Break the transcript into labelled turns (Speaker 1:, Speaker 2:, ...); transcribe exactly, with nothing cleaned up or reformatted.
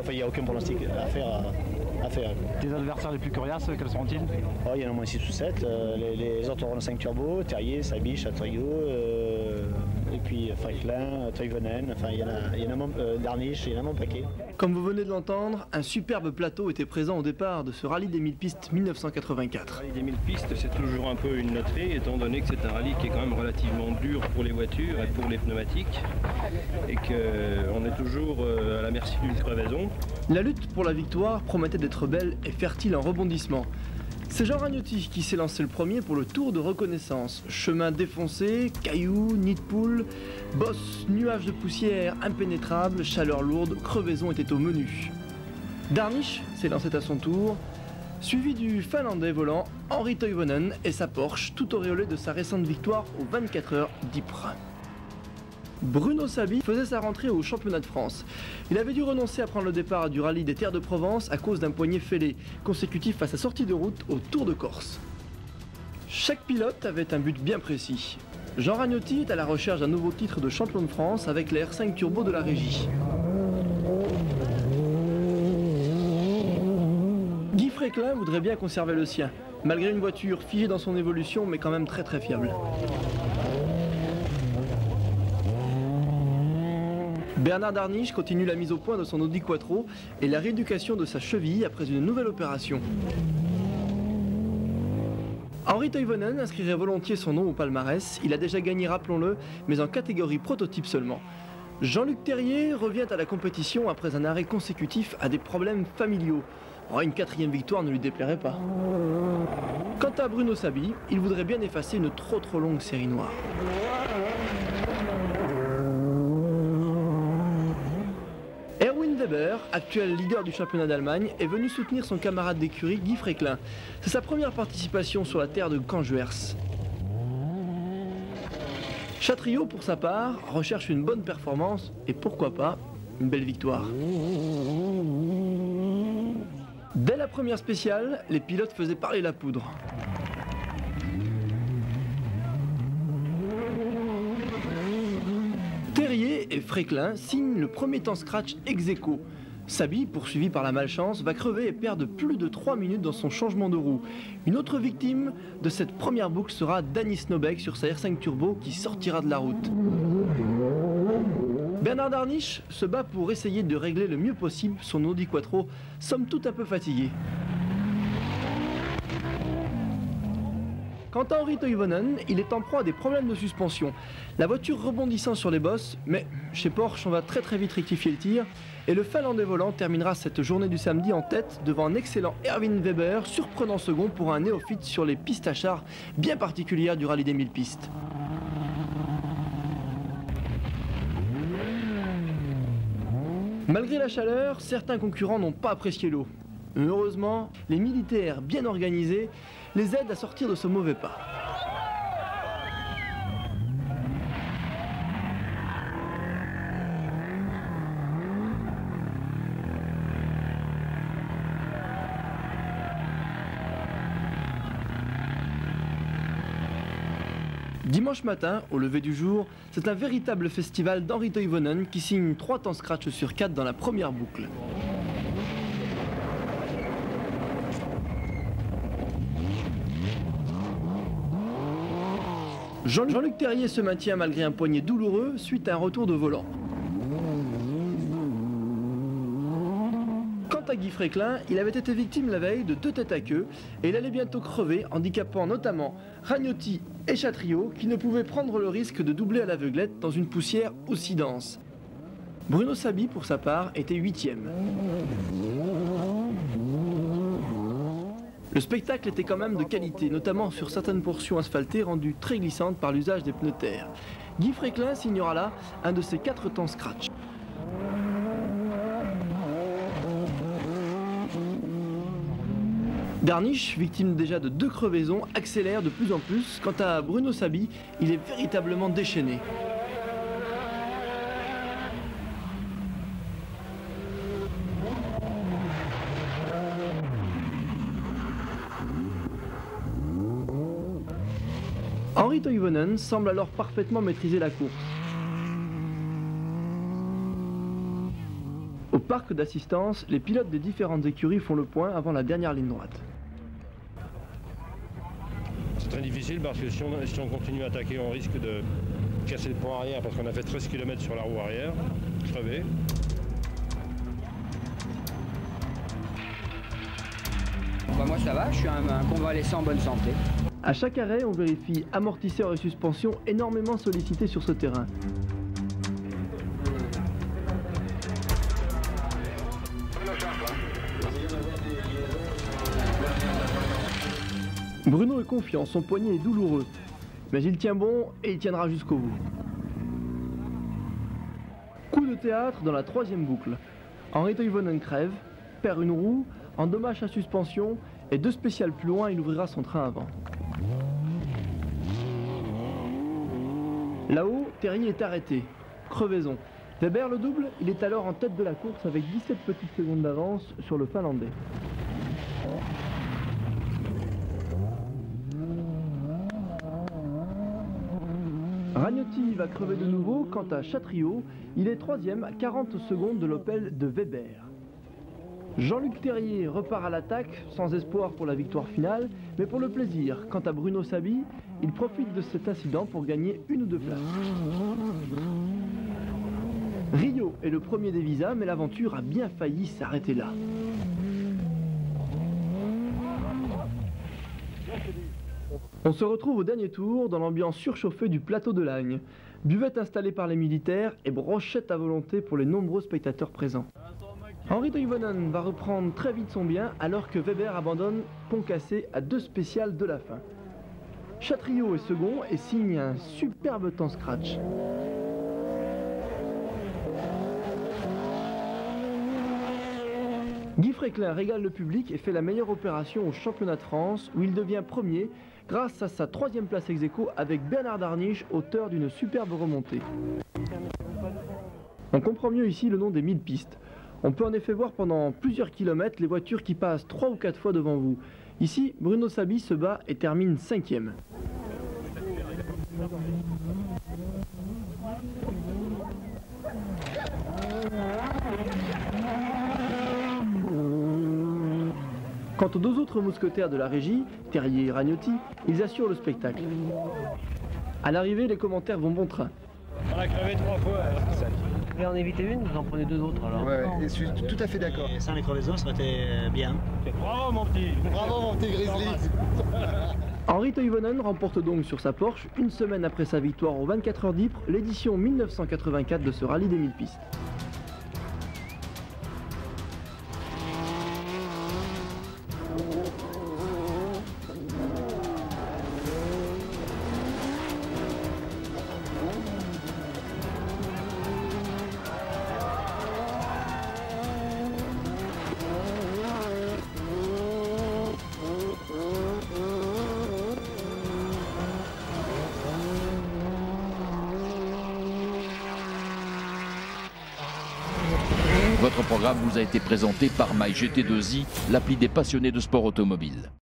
Speaker 1: enfin, il n'y a aucun pronostic à faire. À, à faire.
Speaker 2: Tes adversaires les plus coriaces, quels seront-ils?
Speaker 1: Oh, il y en a au moins six ou sept. Euh, les, les autres auront cinq Turbo, Terrier, Sabi, Chatriot, euh, et puis Franklin, Toivonen, enfin il y en a, il y en a mon, euh, Darniche, il y en a mon paquet.
Speaker 3: Comme vous venez de l'entendre, un superbe plateau était présent au départ de ce rallye des mille pistes mille neuf cent quatre-vingt-quatre.
Speaker 4: Le rallye des mille pistes, c'est toujours un peu une loterie, étant donné que c'est un rallye qui est quand même relativement dur pour les voitures et pour les pneumatiques, et qu'on est toujours à la merci d'une crevaison.
Speaker 3: La lutte pour la victoire promettait d'être belle et fertile en rebondissements. C'est Jean Ragnotti qui s'est lancé le premier pour le tour de reconnaissance. Chemin défoncé, cailloux, nid de poule, bosses, nuages de poussière impénétrables, chaleur lourde, crevaison était au menu. Darniche s'est lancé à son tour, suivi du Finlandais volant Henri Toivonen et sa Porsche, tout auréolé de sa récente victoire aux vingt-quatre heures d'Ypres. Bruno Sabi faisait sa rentrée au championnat de France. Il avait dû renoncer à prendre le départ du rallye des Terres de Provence à cause d'un poignet fêlé, consécutif à sa sortie de route au Tour de Corse. Chaque pilote avait un but bien précis. Jean Ragnotti est à la recherche d'un nouveau titre de champion de France avec la R cinq Turbo de la régie. Guy Fréquelin voudrait bien conserver le sien, malgré une voiture figée dans son évolution mais quand même très très fiable. Bernard Darniche continue la mise au point de son Audi Quattro et la rééducation de sa cheville après une nouvelle opération. Henri Toivonen inscrirait volontiers son nom au palmarès, il a déjà gagné, rappelons-le, mais en catégorie prototype seulement. Jean-Luc Terrier revient à la compétition après un arrêt consécutif à des problèmes familiaux. Oh, une quatrième victoire ne lui déplairait pas. Quant à Bruno Sabi, il voudrait bien effacer une trop trop longue série noire. Erwin Weber, actuel leader du championnat d'Allemagne, est venu soutenir son camarade d'écurie Guy Fréquelin. C'est sa première participation sur la terre de Canjuers. Chatriot, pour sa part, recherche une bonne performance et pourquoi pas une belle victoire. Dès la première spéciale, les pilotes faisaient parler la poudre. Terrier et Fréquelin signent le premier temps scratch ex aequo. Sabi, poursuivi par la malchance, va crever et perdre plus de trois minutes dans son changement de roue. Une autre victime de cette première boucle sera Danny Snobeck sur sa R cinq Turbo qui sortira de la route. Bernard Darniche se bat pour essayer de régler le mieux possible son Audi Quattro, somme toute un peu fatigué. Quant à Henri Toivonen, il est en proie à des problèmes de suspension. La voiture rebondissant sur les bosses, mais chez Porsche on va très très vite rectifier le tir, et le Finlandais volant terminera cette journée du samedi en tête devant un excellent Erwin Weber, surprenant second pour un néophyte sur les pistes à char bien particulières du rallye des mille pistes. Malgré la chaleur, certains concurrents n'ont pas apprécié l'eau. Heureusement, les militaires bien organisés les aident à sortir de ce mauvais pas. Dimanche matin, au lever du jour, c'est un véritable festival d'Henri Toivonen qui signe trois temps scratch sur quatre dans la première boucle. Jean-Luc Terrier se maintient malgré un poignet douloureux suite à un retour de volant. Quant à Guy Fréquelin, il avait été victime la veille de deux têtes à queue et il allait bientôt crever, handicapant notamment Ragnotti et Chatriot qui ne pouvaient prendre le risque de doubler à l'aveuglette dans une poussière aussi dense. Bruno Sabi, pour sa part, était huitième. Le spectacle était quand même de qualité, notamment sur certaines portions asphaltées rendues très glissantes par l'usage des pneus terre. Guy Fréquelin signera là un de ses quatre temps scratch. Darniche, victime déjà de deux crevaisons, accélère de plus en plus. Quant à Bruno Sabi, il est véritablement déchaîné. Henri Toivonen semble alors parfaitement maîtriser la course. Au parc d'assistance, les pilotes des différentes écuries font le point avant la dernière ligne droite.
Speaker 4: C'est très difficile parce que si on, si on continue à attaquer, on risque de casser le pont arrière parce qu'on a fait treize kilomètres sur la roue arrière, crevé.
Speaker 5: Bah moi ça va, je suis un, un convalescent en bonne santé.
Speaker 3: À chaque arrêt, on vérifie amortisseurs et suspension énormément sollicités sur ce terrain. Bruno est confiant, son poignet est douloureux, mais il tient bon et il tiendra jusqu'au bout. Coup de théâtre dans la troisième boucle. Henri Toivonen crève, perd une roue, endommage sa suspension et deux spéciales plus loin, il ouvrira son train avant. Là-haut, Terrier est arrêté. Crevaison. Weber le double, il est alors en tête de la course avec dix-sept petites secondes d'avance sur le Finlandais. Ragnotti va crever de nouveau, quant à Chatriot, il est troisième à quarante secondes de l'Opel de Weber. Jean-Luc Terrier repart à l'attaque, sans espoir pour la victoire finale, mais pour le plaisir. Quant à Bruno Sabi, il profite de cet incident pour gagner une ou deux places. Rio est le premier des visas, mais l'aventure a bien failli s'arrêter là. On se retrouve au dernier tour dans l'ambiance surchauffée du plateau de Lagne. Buvette installée par les militaires et brochette à volonté pour les nombreux spectateurs présents. Henri Toivonen va reprendre très vite son bien alors que Weber abandonne pont cassé à deux spéciales de la fin. Chatriot est second et signe un superbe temps scratch. Guy Fréquelin régale le public et fait la meilleure opération au championnat de France où il devient premier grâce à sa troisième place ex-aequo avec Bernard Darniche, auteur d'une superbe remontée. On comprend mieux ici le nom des mille pistes. On peut en effet voir pendant plusieurs kilomètres les voitures qui passent trois ou quatre fois devant vous. Ici, Bruno Sabi se bat et termine cinquième. Quant aux deux autres mousquetaires de la régie, Terrier et Ragnotti, ils assurent le spectacle. À l'arrivée, les commentaires vont bon train.
Speaker 4: On a crevé trois fois.
Speaker 6: Vous voulez en éviter une, vous en prenez deux autres alors.
Speaker 7: Ouais, ouais, je suis tout à fait d'accord.
Speaker 1: Sans les crevaisons, ça aurait été bien.
Speaker 4: Bravo mon petit.
Speaker 7: Bravo mon petit Grizzly.
Speaker 3: Henri Toivonen remporte donc sur sa Porsche, une semaine après sa victoire au vingt-quatre heures d'Ypres, l'édition mille neuf cent quatre-vingt-quatre de ce rallye des mille pistes.
Speaker 8: Votre programme vous a été présenté par My G T deux I, l'appli des passionnés de sport automobile.